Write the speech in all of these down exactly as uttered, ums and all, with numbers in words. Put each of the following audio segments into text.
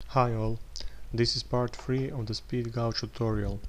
Hi all, this is part three of the SpeedGauge tutorial.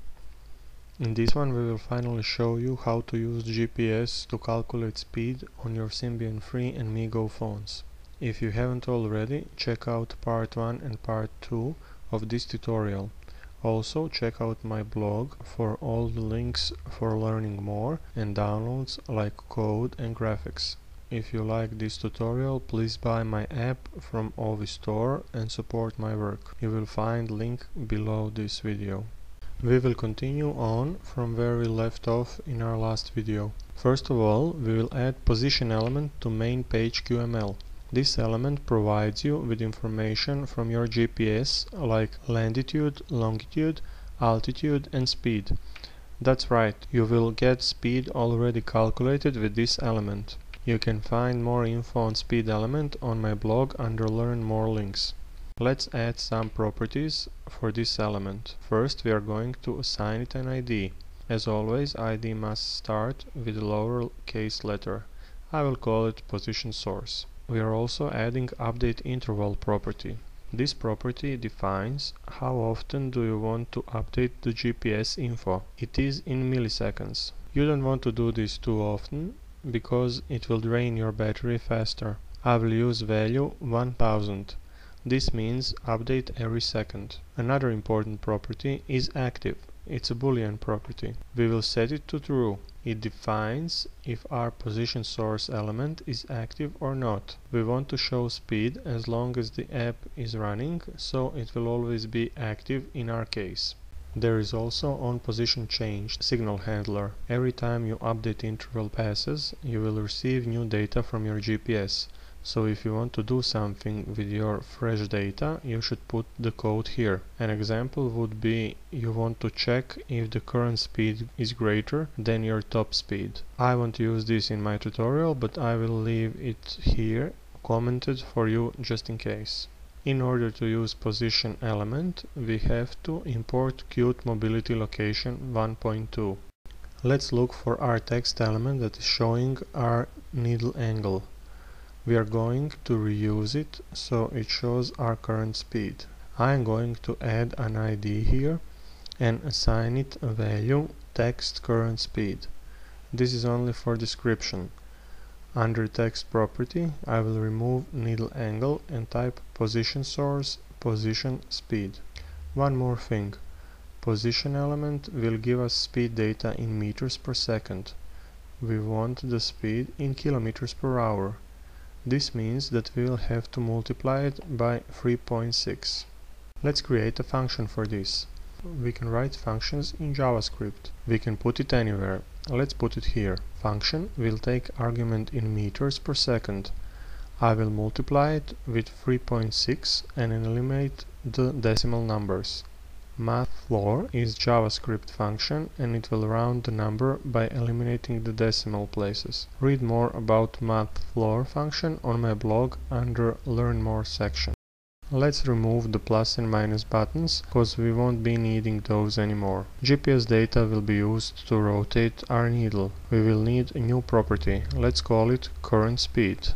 In this one we will finally show you how to use G P S to calculate speed on your Symbian three and MeeGo phones. If you haven't already, check out part one and part two of this tutorial. Also check out my blog for all the links for learning more and downloads like code and graphics. If you like this tutorial, please buy my app from Ovi Store and support my work. You will find link below this video. We will continue on from where we left off in our last video. First of all, we will add position element to main page Q M L. This element provides you with information from your G P S like latitude, longitude, altitude and speed. That's right, you will get speed already calculated with this element. You can find more info on speed element on my blog under learn more links. Let's add some properties for this element. First we are going to assign it an I D. As always, I D must start with a lowercase letter. I will call it position source. We are also adding update interval property. This property defines how often do you want to update the G P S info. It is in milliseconds. You don't want to do this too often, because it will drain your battery faster. I will use value one thousand. This means update every second. Another important property is active. It's a boolean property. We will set it to true. It defines if our position source element is active or not. We want to show speed as long as the app is running, so it will always be active in our case. There is also on position change signal handler. Every time you update interval passes, you will receive new data from your G P S. So if you want to do something with your fresh data, you should put the code here. An example would be you want to check if the current speed is greater than your top speed. I want to use this in my tutorial, but I will leave it here commented for you just in case. In order to use position element, we have to import Qt mobility location one point two. Let's look for our text element that is showing our needle angle. We are going to reuse it so it shows our current speed. I am going to add an I D here and assign it a value text current speed. This is only for description. Under text property, I will remove needle angle and type position source position speed. One more thing. Position element will give us speed data in meters per second. We want the speed in kilometers per hour. This means that we will have to multiply it by three point six. Let's create a function for this. We can write functions in JavaScript. We can put it anywhere. Let's put it here. Function will take argument in meters per second. I will multiply it with three point six and eliminate the decimal numbers. MathFloor is JavaScript function and it will round the number by eliminating the decimal places. Read more about MathFloor function on my blog under Learn More section. Let's remove the plus and minus buttons, because we won't be needing those anymore. G P S data will be used to rotate our needle. We will need a new property. Let's call it current speed.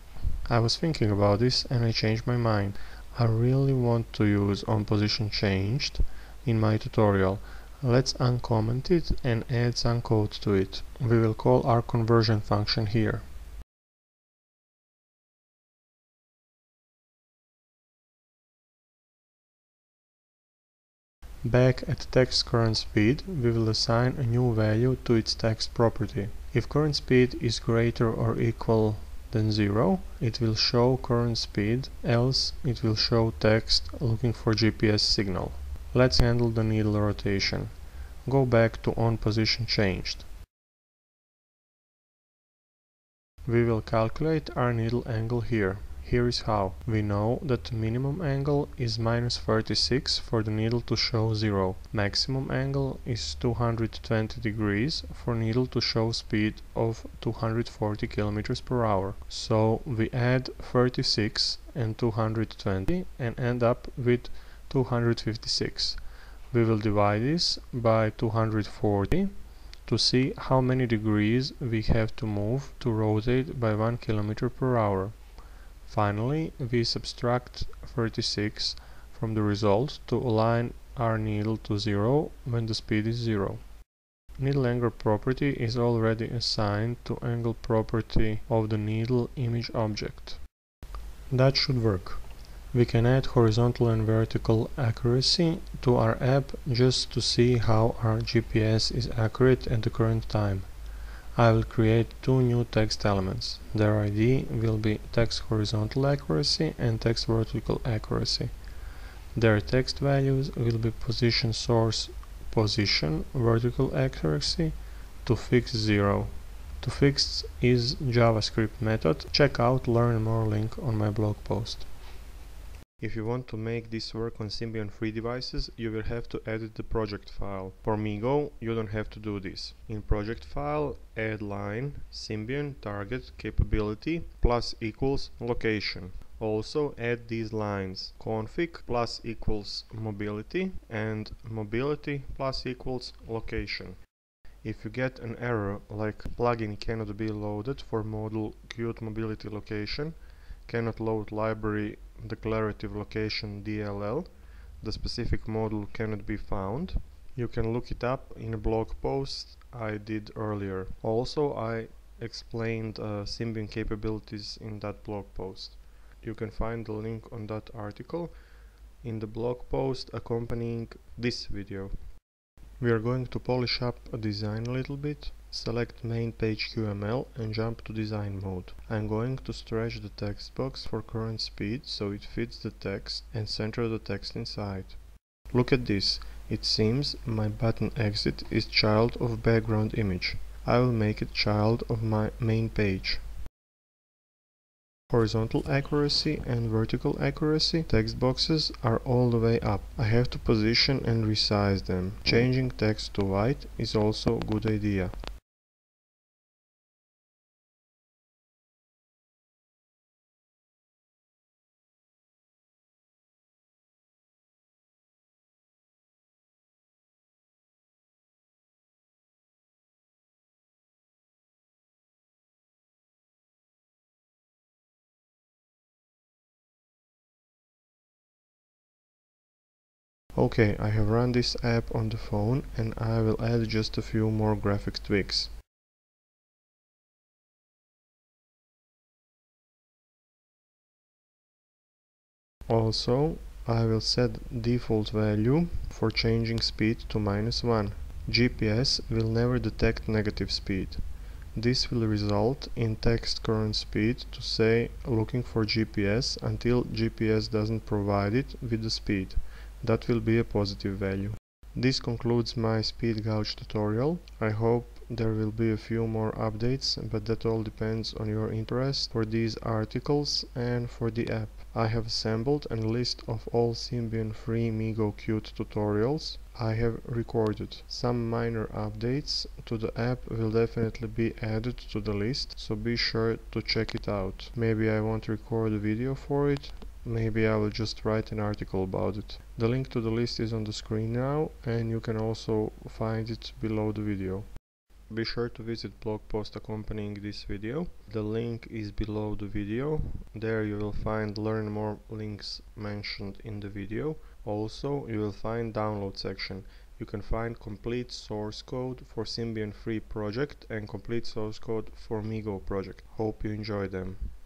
I was thinking about this and I changed my mind. I really want to use on position changed in my tutorial. Let's uncomment it and add some code to it. We will call our conversion function here. Back at text current speed, we will assign a new value to its text property. If current speed is greater or equal than zero, it will show current speed, else it will show text looking for G P S signal. Let's handle the needle rotation. Go back to on position changed. We will calculate our needle angle here. Here is how. We know that the minimum angle is minus thirty-six for the needle to show zero. Maximum angle is two hundred twenty degrees for needle to show speed of two hundred forty kilometers per hour. So we add thirty-six and two hundred twenty and end up with two hundred fifty-six. We will divide this by two hundred forty to see how many degrees we have to move to rotate by one kilometer per hour. Finally, we subtract thirty-six from the result to align our needle to zero when the speed is zero. Needle angle property is already assigned to angle property of the needle image object. That should work. We can add horizontal and vertical accuracy to our app just to see how our G P S is accurate at the current time. I will create two new text elements. Their I D will be text horizontal accuracy and text vertical accuracy. Their text values will be position source position vertical accuracy to fix zero. To fix is JavaScript method. Check out learn more link on my blog post. If you want to make this work on Symbian free devices, you will have to edit the project file. For MeeGo, you don't have to do this. In project file, add line Symbian target capability plus equals location. Also add these lines config plus equals mobility and mobility plus equals location. If you get an error like plugin cannot be loaded for module Qt mobility location, cannot load library declarative location D L L, the specific module cannot be found, you can look it up in a blog post I did earlier. Also, I explained uh, Symbian capabilities in that blog post. You can find the link on that article in the blog post accompanying this video. We are going to polish up a design a little bit. Select main page Q M L and jump to design mode. I'm going to stretch the text box for current speed so it fits the text and center the text inside. Look at this. It seems my button exit is child of background image. I will make it child of my main page. Horizontal accuracy and vertical accuracy text boxes are all the way up. I have to position and resize them. Changing text to white is also a good idea. Okay, I have run this app on the phone and I will add just a few more graphic tweaks. Also, I will set default value for changing speed to minus one. G P S will never detect negative speed. This will result in text current speed to say looking for G P S until G P S doesn't provide it with the speed. That will be a positive value. This concludes my SpeedGauge tutorial. I hope there will be a few more updates, but that all depends on your interest for these articles and for the app. I have assembled a list of all Symbian free MeeGo Qt tutorials I have recorded. Some minor updates to the app will definitely be added to the list, so be sure to check it out. Maybe I won't record a video for it. Maybe I will just write an article about it. The link to the list is on the screen now, and you can also find it below the video. Be sure to visit blog post accompanying this video. The link is below the video. There you will find learn more links mentioned in the video. Also, you will find download section. You can find complete source code for Symbian free project and complete source code for MeeGo project. Hope you enjoy them.